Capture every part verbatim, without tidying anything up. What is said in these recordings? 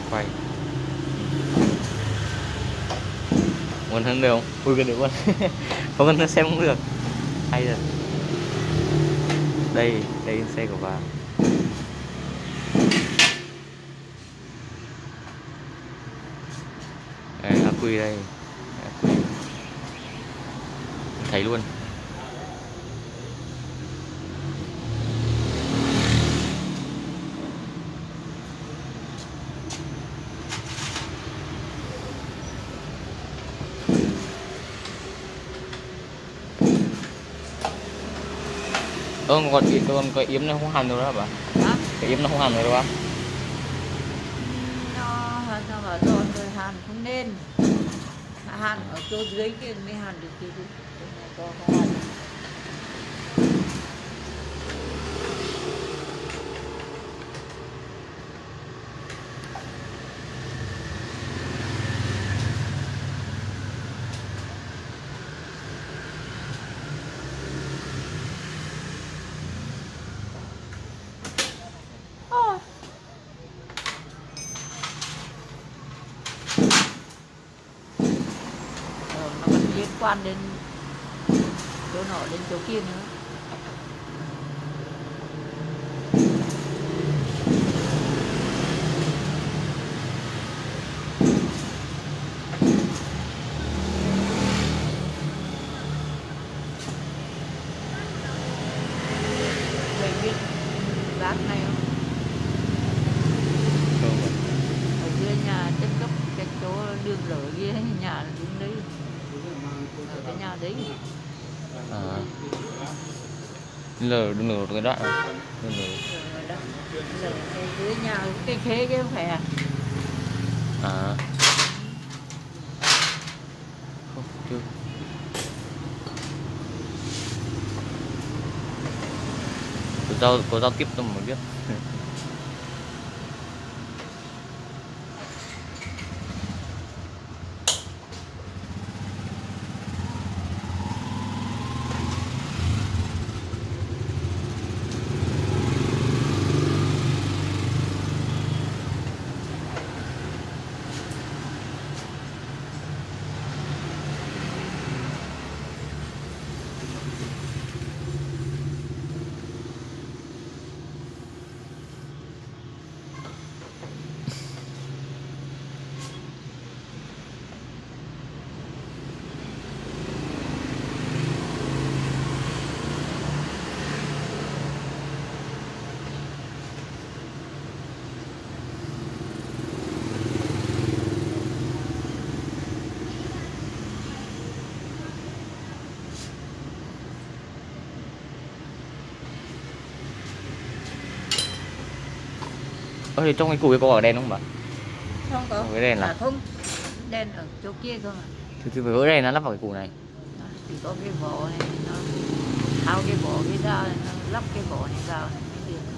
quay. Muốn hơn được không? Ui cái được luôn. Không cần xem cũng được. Hay rồi. Đây, đây xe của bà. Đây, ác quy đây. Ác quy. Thấy luôn. Ơ còn cái còn cái yếm nó không hàn rồi đó bà. Hả? Cái yếm nó không hàn rồi đâu á. Nó nó bảo rồi rồi hàn không nên. Hàn ở chỗ dưới kia mới hàn được chứ. Có không hàn. Liên quan đến chỗ nọ đến chỗ kia nữa. Mày biết rác này không? Không. Ở dưới nhà trên góc cái chỗ đường lở kia nhà đứng đấy. Ở cái nhà đấy. À. Lở đừng lở cái đoạn à? Đừng lở. Lở cái dưới nhà cái khế chứ không phải à? À. Không, chưa. Có giao có giao tiếp tôi mới biết. Ơ thì trong cái cùi có ở đèn không bà? Không có. Cái đèn là À, không. Đèn ở chỗ kia cơ mà. Thì, thì phải gỡ đèn nó lắp vào cái củ này. Chỉ có cái vỏ này nó tháo cái vỏ cái ra nó lắp cái vỏ này vào này mới được.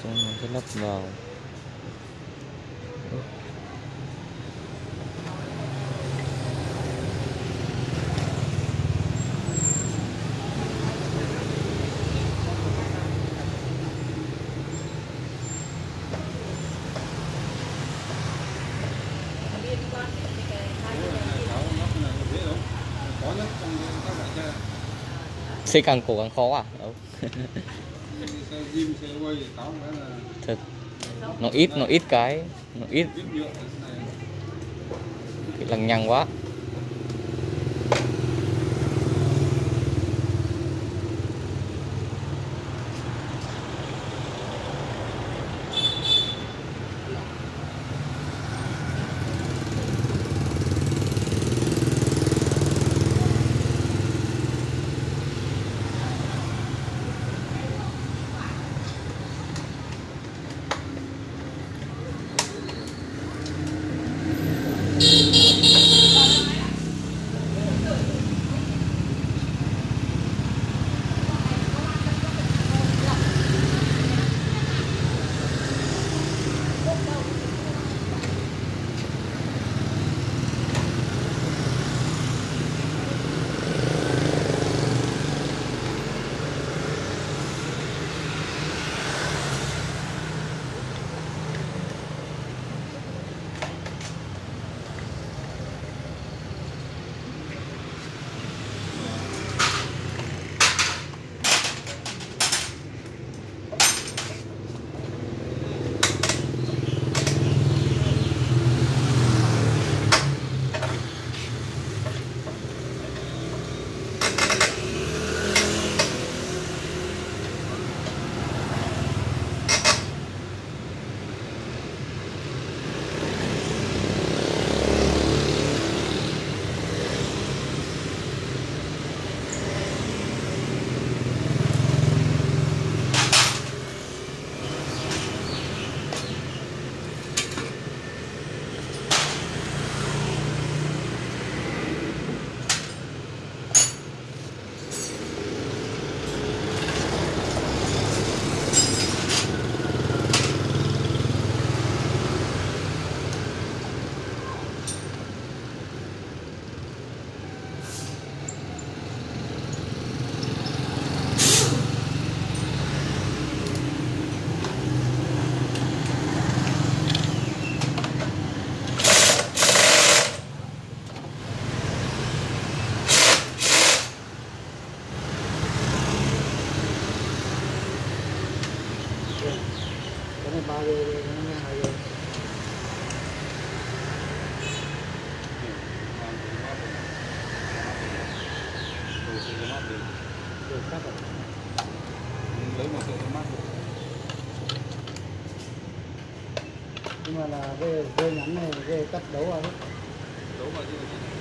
Xong mình sẽ lắp vào. Xe càng cổ càng khó à? Đâu. Thật. Nó ít, nó ít cái, nó ít. Lằng nhằng quá. bao giờ nó nghe hai giờ được cắt rồi lấy một sợi mắt nhưng mà là về về ngắn này về cắt đấu vào hết đấu vào chứ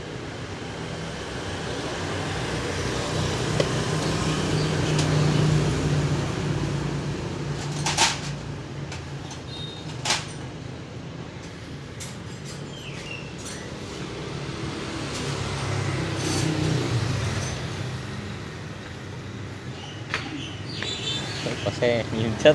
có xe nhìn chất.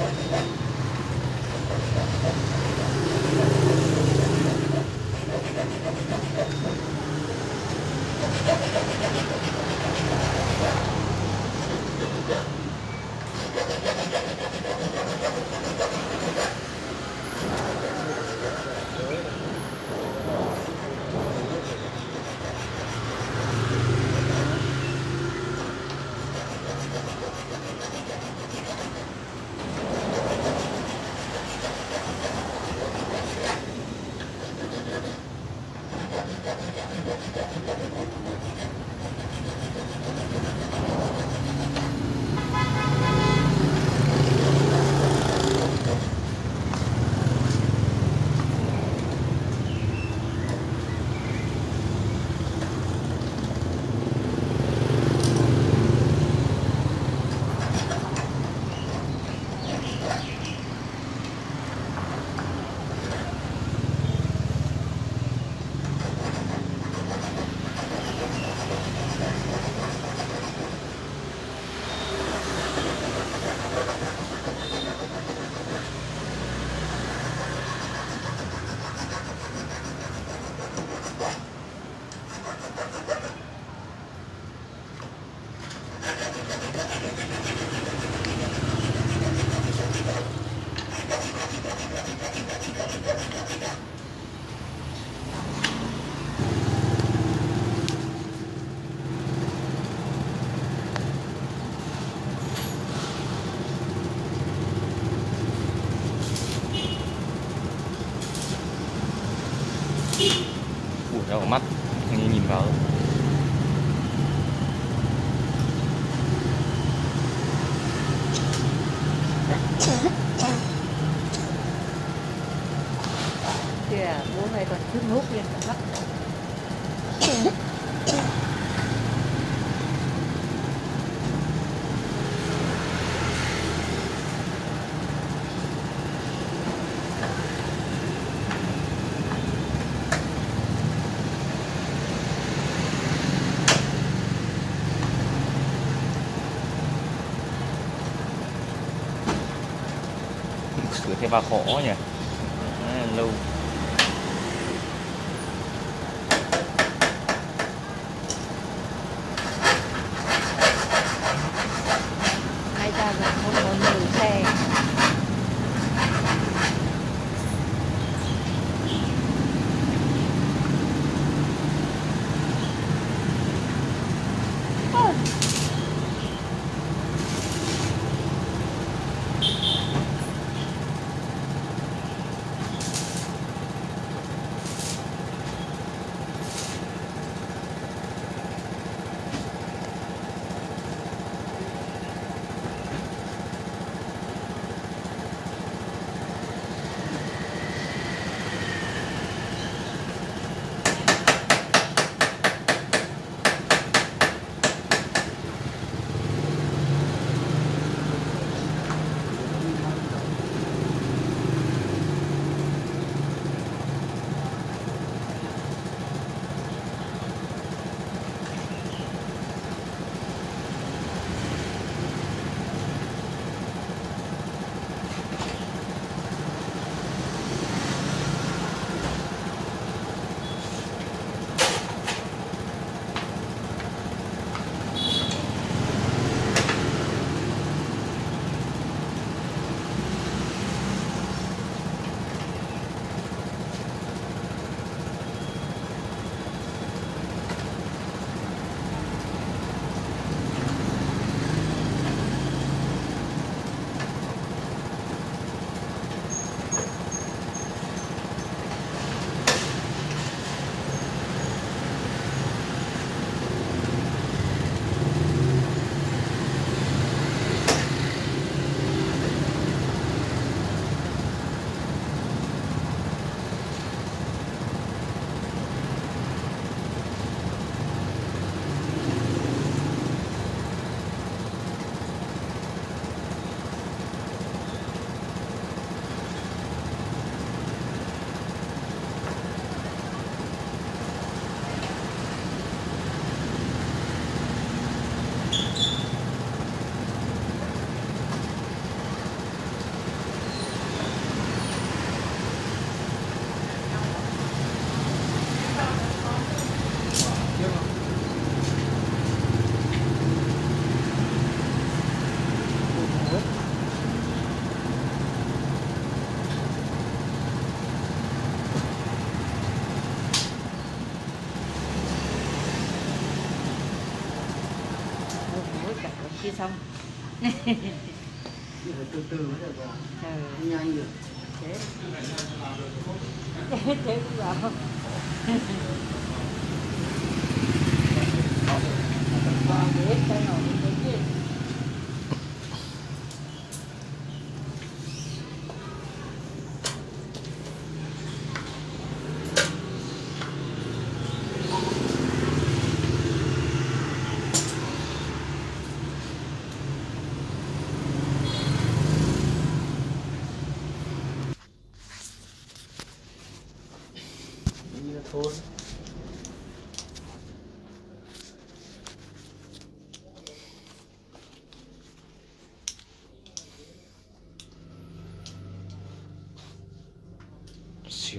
Ủa đâu có mắt, nhìn nhìn vào. Kìa, bố mày còn chút nốt lên cả mắt. Sửa thêm vào khó nhỉ. À, lâu. Hai ta vẫn không có nhiều xe. kia xong. Phải từ từ mới được vào. Ừ. Nhanh được. Thế thế cũng vào. Và bếp cho nó cái gì. Như thôn. Shit.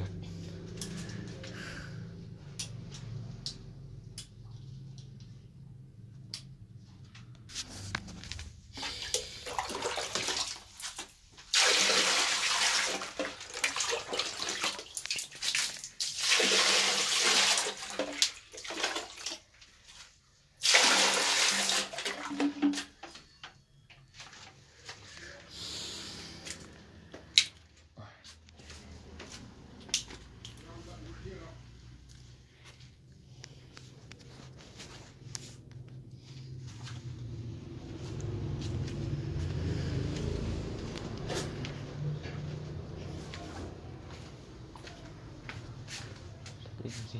Cái gì?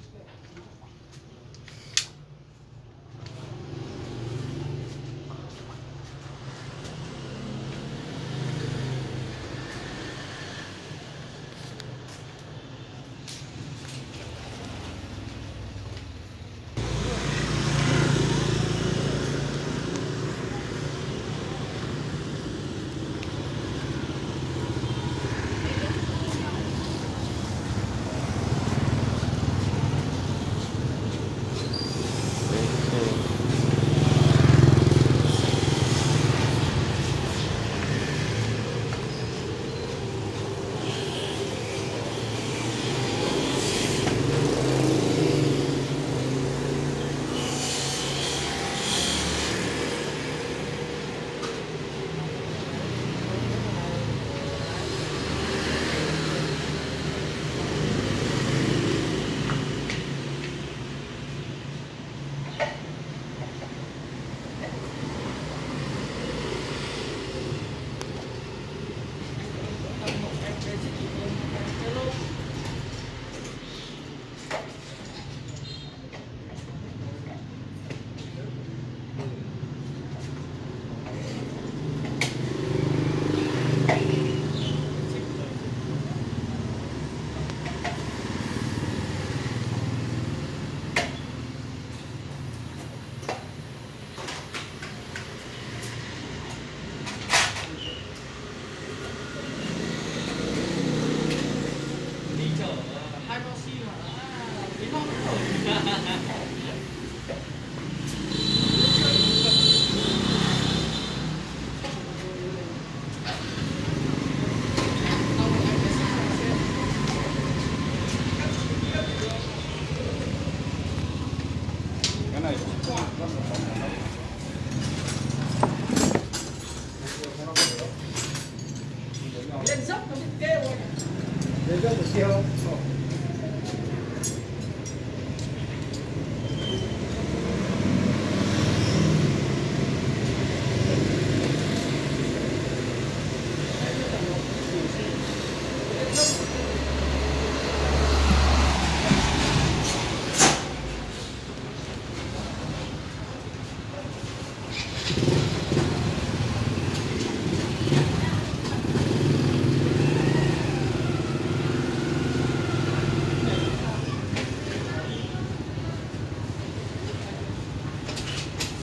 Cái này Lên dốc nó biết kêu. lên dốc một siêu.